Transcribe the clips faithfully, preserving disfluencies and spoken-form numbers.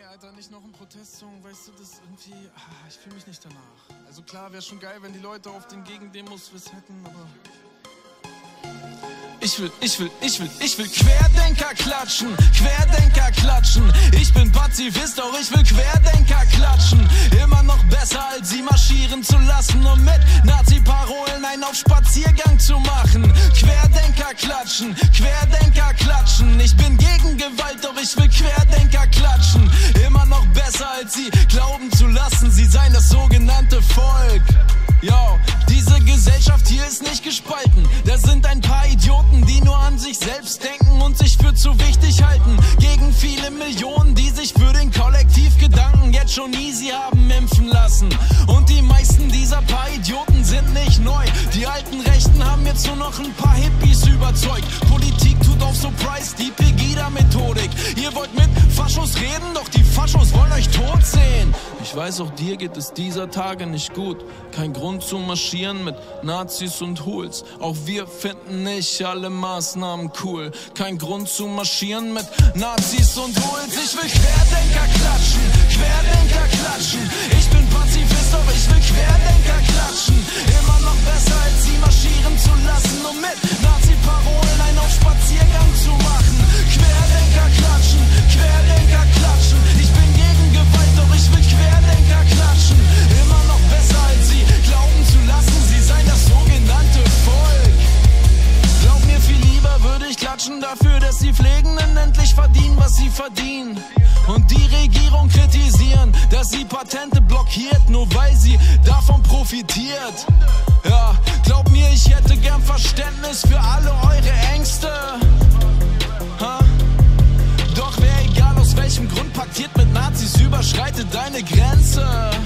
Alter, nicht noch ein Protestsong, weißt du, das irgendwie, ah, ich fühle mich nicht danach. Also klar, wäre schon geil, wenn die Leute auf den Gegendemos was hätten, aber... Ich will, ich will, ich will, ich will Querdenker klatschen, Querdenker klatschen. Ich bin Pazifist, doch ich will Querdenker klatschen. Immer noch besser, als sie marschieren zu lassen, um mit Nazi-Parolen einen auf Spaziergang zu machen. Querdenker klatschen, Querdenker klatschen. Ich bin gegen Gewalt, doch ich will Querdenker klatschen. Immer noch besser, als sie glauben zu lassen, sie seien das sogenannte Volk. Yo, diese Gesellschaft hier ist nicht gespalten. Da sind ein paar Idioten, die nur an sich selbst denken und sich für zu wichtig halten. Gegen viele Millionen, die sich für den Kollektivgedanken jetzt schon easy haben impfen lassen. Und die meisten dieser paar Idioten sind nicht neu. Die alten Rechten haben jetzt nur noch ein paar Hippies überzeugt. Politik tut auf Surprise, die Pegida-Methodik. Ihr wollt mit Faschos reden, doch die Faschos wollen euch tot sehen. Ich weiß, auch dir geht es dieser Tage nicht gut. Kein Grund zu marschieren mit Nazis und Hools. Auch wir finden nicht alle Maßnahmen cool. Kein Grund zu marschieren mit Nazis und Hools. Ich will Querdenker klatschen, Querdenker klatschen. Ich bin Pazifist, doch ich will Querdenker klatschen. Immer noch besser, als sie marschieren zu lassen, um mit Nazi-Parolen einen auf Spaziergang zu machen. Querdenker klatschen, Querdenker klatschen. Ich bin gegen Gewalt, doch ich will Querdenker klatschen. Immer noch besser, als sie glauben zu lassen, sie seien das sogenannte Volk. Glaub mir, viel lieber würde ich klatschen dafür, dass die Pflegenden endlich verdienen, was sie verdienen. Und die Regierung kritisieren, dass sie Patente blockiert, nur weil sie davon profitiert. Ja, glaub mir, ich hätte gern Verständnis für alle eure Ängste. Ha? Doch wer, egal aus welchem Grund, paktiert mit Nazis, überschreitet deine Grenze.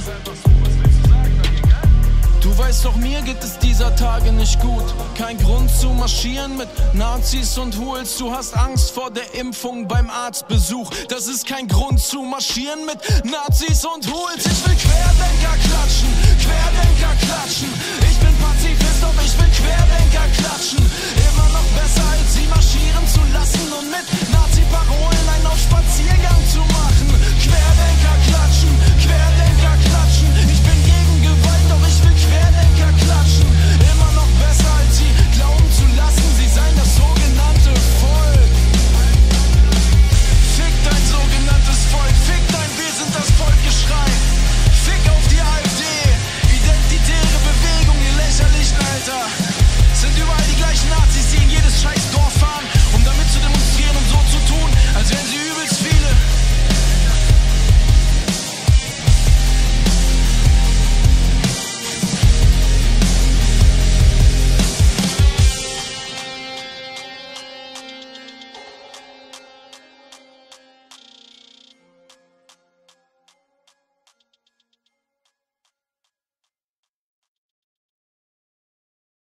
Du weißt doch, mir geht es dieser Tage nicht gut. Kein Grund zu marschieren mit Nazis und Hools. Du hast Angst vor der Impfung beim Arztbesuch. Das ist kein Grund zu marschieren mit Nazis und Hools. Ich will Querdenker klatschen, Querdenker klatschen. Ich bin Pazifist, doch ich will Querdenker klatschen. Immer noch besser, als sie marschieren zu lassen und mit Nazi-Parolen